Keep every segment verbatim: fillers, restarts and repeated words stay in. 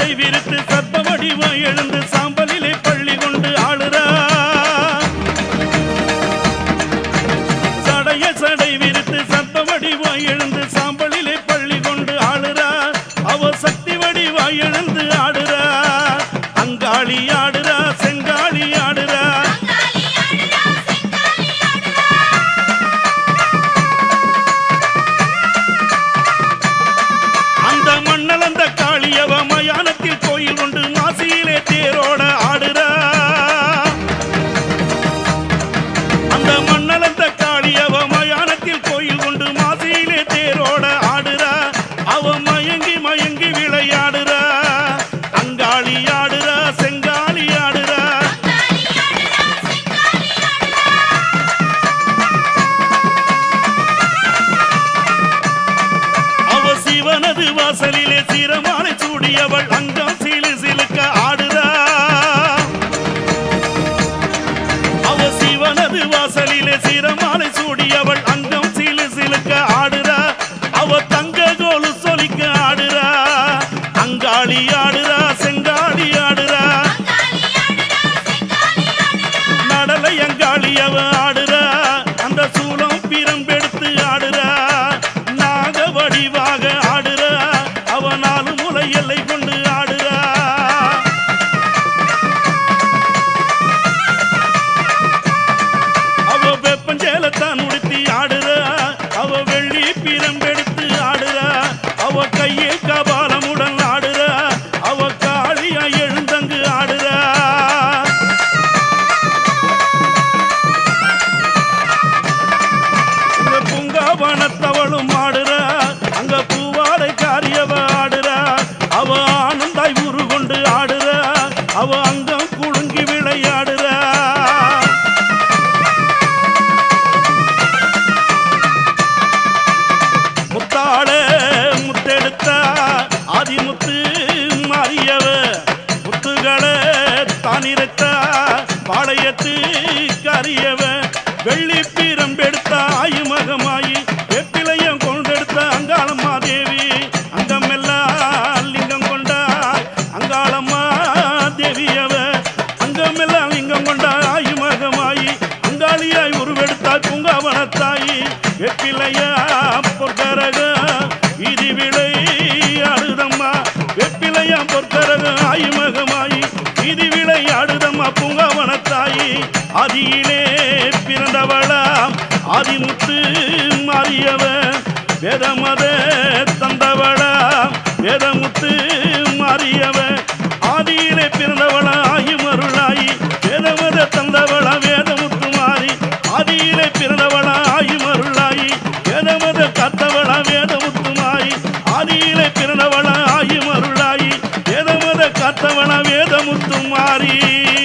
சடை விரித்து சர்ப்ப வடிவம் எழுந்து சாம்பலிலே பள்ளி கொண்டு ஆளுறா சடைய சடை விரித்து சர்ப்ப வடிவம் எழுந்து சாம்பலிலே பள்ளி கொண்டு ஆளுறா அவ சக்தி வடிவம் எழுந்து ஆடுறா அங்காளி ஆடுறா செங்காளி ஆடுறா அந்த மண்ணலந்த காளியவ மயானத்தில் கோயில் கொண்டு மாசியிலே தேரோட ஆடுறா அந்த மண்ணலந்த காளியவ மயானத்தில் கோயில் கொண்டு மாசியிலே தேரோட ஆடுறா அவ மயங்கி மயங்கி விளையாடுறா அங்காளி ஆடுறா செங்காளி ஆடுறா அவ சிவனது வாசலிலே சிரமாலை சூடியவள் அங்கம் சிலு சிலுக்க ஆடுறா அவ சிவனது வாசலிலே சிரமாலை சூடியவள் அங்கம் சிலு சிலுக்க ஆடுறா அவ தங்க கோலு சொலிக்க ஆடுறா அங்காளி ஆடுறா செங்காளி ஆடுறா நடலை அங்காளி அவ ஆடுறா அந்த சூலம் பிரம்பெடுத்து ஆடுறா நாக வடிவாக ஆடுறா அவ நாலு முலை எல்லை கொண்டு ஆடுறா அவ வெப்பஞ்சேலத்தான் உடுத்தி ஆடுறா அவ வெள்ளி பிரம்பெடுத்து ஆடுறா அவ கையில் கபாலமுடன் ஆடுறா அவ காளியா எழுந்தங்கு ஆடுறா இங்க பூங்காவனத்தவளும் ஆடுறா அங்க பூவாடை காரியவ ஆடுறா அவ ஆனந்தாய் உரு கொண்டு ஆடுறா அவ அங்கம் குலுங்கி விளையாடுறா முத்தாட முத்தெடுத்தா ஆதிமுத்து மாறியவ முத்துகளை தானிரத்தா பாளையத்து கரியவ வெள்ளி பீரம்பெடுத்தா ஆயுமகமாயி வெப்பிலையம் கொண்டெடுத்த அங்காளம்மா தேவி அங்கமெல்லாம் லிங்கம் கொண்டா அங்காளம்மா தேவியவ அங்கமெல்லாம் லிங்கம் கொண்டா ஆயுமகமாயி அங்காளியாய் உருவெடுத்தாய் பூங்காவனத்தாயி வெப்பிலையா பொற்கரக இது விளை ஆடுதம்மா வெப்பிலையா பொற்கரக ஆயுமகமாயி இது விளை ஆடுதம்மா பூங்காவனத்தாயி ஆதியிலே பிறந்தவளா ஆதிமுத்து மாறியவ வேதமத தந்தவளா வேதமுத்து மாறியவ ஆதியிலே பிறந்தவளா ஆயுமருளாயி வேதமத தந்தவளா வேதமுத்து மாறி ஆதியிலே பிறந்தவளா ஆயுமருளாயி வேதமத கத்தவளா வேதமுத்து மாறி ஆதியிலே பிறந்தவளா ஆயுமருளாயி வேதமத கத்தவளா வேதமுத்து மாறி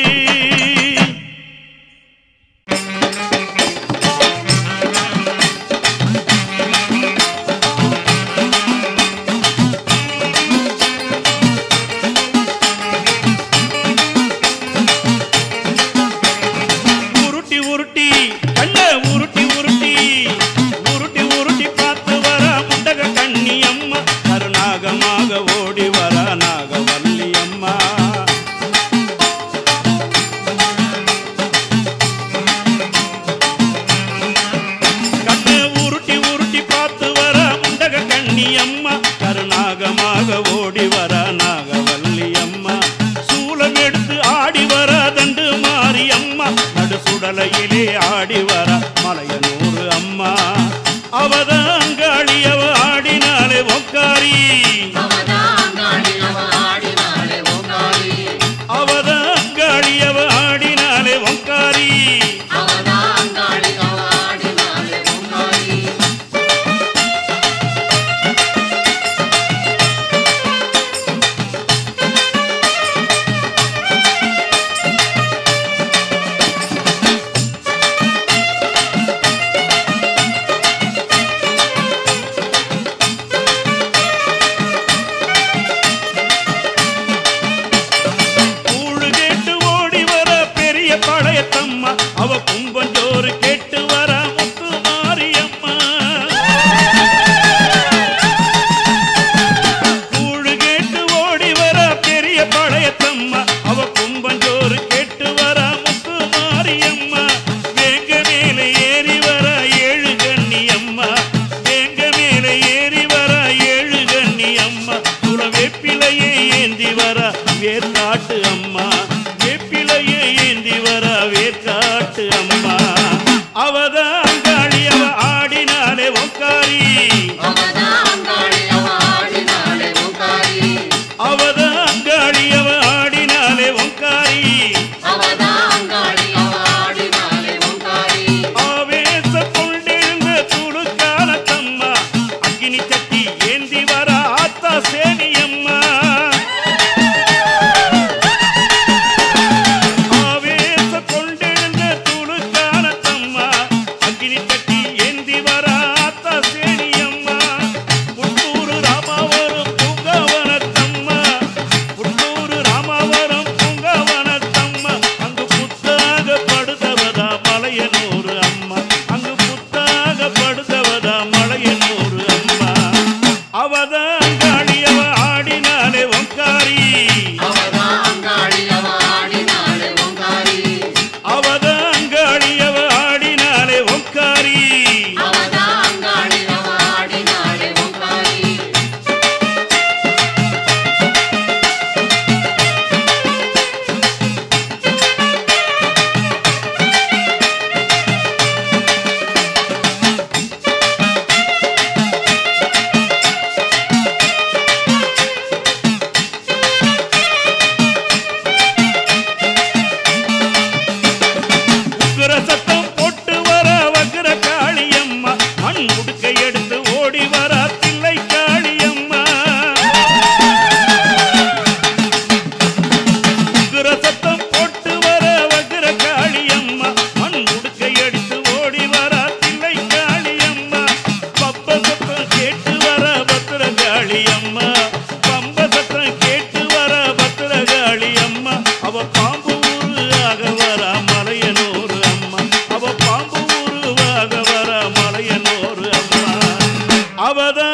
உருட்டி உருட்டி கண்ண உருட்டி உருட்டி உருட்டி உருட்டி பார்த்து வர முண்டக கண்ணி அம்மா கருநாகமாக ஓடி வர நாகவல்லி அம்மா கண்ண உருட்டி உருட்டி பார்த்து வர முண்டக கண்ணி அம்மா கருநாகமாக ஓடி வர நாகவல்லி அம்மா சூலம் எடுத்து ஆடி வர தண்டு மாறி அம்மா நடு சுடலையிலே ஆடி வர மலையனூர் அம்மா அவதான் அங்காளி அவ ஆடினாலே ஒக்காரி அவதான் அங்காளி அவ ஆடினாலே ஒக்காரி ஓங்காரி அவதான் அங்காளி அவ ஆடினாலே ஓங்காரி அவதான் அங்காளி அவ ஆடினாலே ஓங்காரி ஆவேச கொண்டிருந்த துடுக்கான தம்மா அக்கினி சட்டி ஏந்தி வர ஆத்தா சேனியம்மா ஆவேச கொண்டிருந்த துடுக்கான தம்மா அக்கினி சட்டி ஏந்தி வர ஆத்தா சேனியம்மா புட்டூரு ராமாவரம் பூங்காவனத்தம்மா புட்டூரு ராமாவரம் பூங்காவனத்தம்மா அங்கு புத்தாக படுத்தவதா மலையனூர் அம்மா அங்கு புத்தாக படுத்தவதா மலையனூர் அம்மா அவதான் அங்காளி அவ ஆடினாலே ஓங்காரி அவதான் அங்காளி அவ ஆடினாலே ஓங்காரி அவதான் அங்காளி அவ ஆடினாலே ஓங்காரி அவதான் அங்காளி அவ ஆடினாலே ஓங்காரி உக்கிர சத்தம் போட்டு வர வக்கிர காளியம்மா மண் முடுக்கை எடுத்து ஓடி வர தில்லை காளியம்மா உக்கிர சத்தம் போட்டு வர வக்கிர காளியம்மா மண் முடுக்கை எடுத்து ஓடி வர தில்லை காளியம்மா பப்ப சத்தம் கேட்டு வர பத்திர காளியம்மா பம்ப சத்தம் கேட்டு வர பத்திர காளியம்மா அவ பாம்பு ஊருவாக வர மலையனூர் அம்மா அவ பாம்பு ஊருவாக வர மலையனூர் அம்மா அவதான்